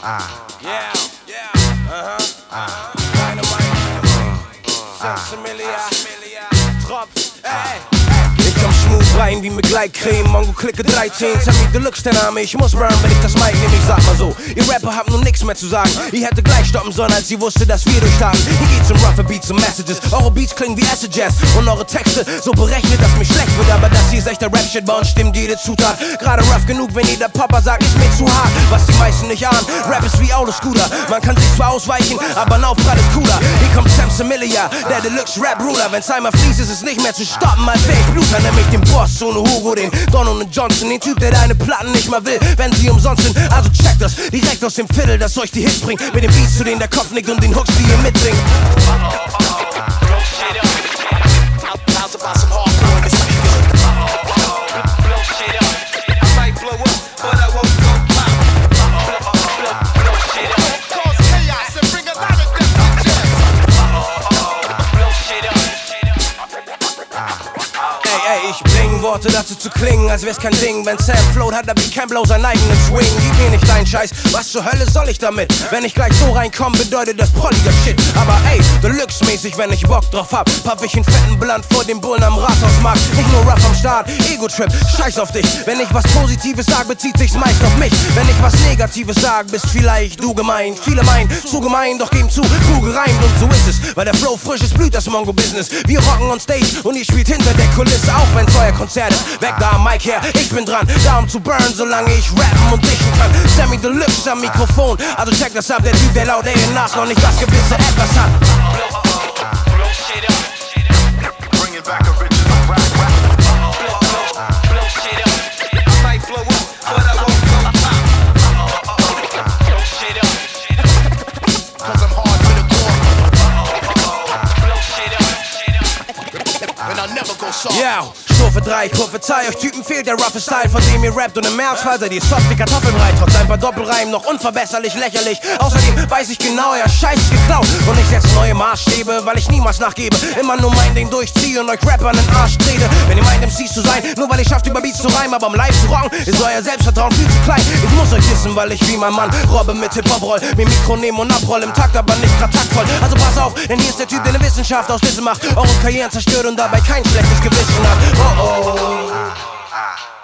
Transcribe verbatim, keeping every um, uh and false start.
Yeah, yeah, uh-huh. Dynamite, Sensimilia, Drops, ey. Ich komm smooth rein wie mit Gleitcreme, Mongo Clique dreizehn, Sammy Deluxe der Name, ich muss burn, wenn ich das Mic nehm, ich sag mal so. Ihr Rapper habt nun nix mehr zu sagen, ihr hätte gleich stoppen sollen, als ihr wusste, dass wir durchstarten. Hier geht's um roughe Beats und Messages, eure Beats klingen wie Acid Jazz und eure Texte so berechnet, dass mir schlecht wird, aber das hier ist echter Rap-Shit, bei uns stimmt jede Zutat. Gerade rough genug, wenn jeder Papa sagt, ist mir zu hart, was die meisten nicht ahnen. Rap ist wie Autoscooter, man kann sich zwar ausweichen, aber ein Aufprall ist cooler. Hier kommt Sensimilia, der Deluxe Rap Ruler, wenn's einmal fließt, ist es nicht mehr zu stoppen, als wär ich Bluter, nämlich den Boss ohne Hugo, den Don ohne Johnson, den Typ, der deine Platten nicht mal will, wenn sie umsonst sind. Also checkt das direkt aus dem Viertel, das euch die Hits bringt, mit den Beats, zu denen der Kopf nickt und den Hooks, die ihr mitbringt. Ich bring Worte dazu zu klingen, als wär's kein Ding. Wenn Sam float, hat er wie Campbell seinen eigenen Swing. Gib mir nicht deinen Scheiß, was zur Hölle soll ich damit? Wenn ich gleich so reinkomm, bedeutet das polliger Shit. Aber ey, Deluxe-mäßig, wenn ich Bock drauf hab, paff ich einen fetten Blunt vor dem Bullen am Rathausmarkt. Nicht nur rough am Start, Ego-Trip, scheiß auf dich. Wenn ich was Positives sag, bezieht sich's meist auf mich. Wenn ich was Negatives sag, bist vielleicht du gemeint. Viele meinen, zu gemein, doch geben zu, Crew gereimt. Und so ist es, weil der Flow frisch ist, blüht das Mongo-Business. Wir rocken on Stage und ihr spielt hinter der Kulisse, auch wenn's euer Konzert ist. Weg da am Mic her, ich bin dran, da um zu burn, solange ich rappen und dichten kann. Sammy Deluxe am Mikrofon, also check das ab, der Typ, der laut A und Rs noch nicht das gewisse Etwas hat. Ja, Strophe drei, ich prophezei euch Typen fehlt der roughe Style, von dem ihr rappt, und im Ernstfall seid ihr soft wie Kartoffelbrei, trotz ein paar Doppelreimen noch unverbesserlich lächerlich. Außerdem weiß ich genau, euer Scheiß ist geklaut und ich setze neue Maßstäbe, weil ich niemals nachgebe, immer nur mein Ding durchziehe und euch Rapper in den Arsch trete. Wenn ihr meint M Cs zu sein, nur weil ich schafft über Beats zu reimen, aber um live zu rocken, ist euer Selbstvertrauen viel zu klein. Ich muss euch wissen, weil ich wie mein Mann Robbe mit Hip-Hop roll, mir Mikro nehmen und abroll im Takt, aber nicht grad taktvoll. Also pass auf, denn hier ist der Typ, der eine Wissenschaft aus Wissen macht, eure Karrieren zerstört und dabei kein schlechtes Gewissen hat. Oh oh.